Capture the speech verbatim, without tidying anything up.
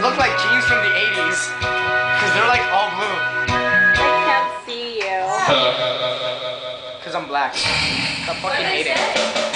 look like jeans from the eighties. Because they're like all blue. I can't see you. Because I'm black. I fucking hate it.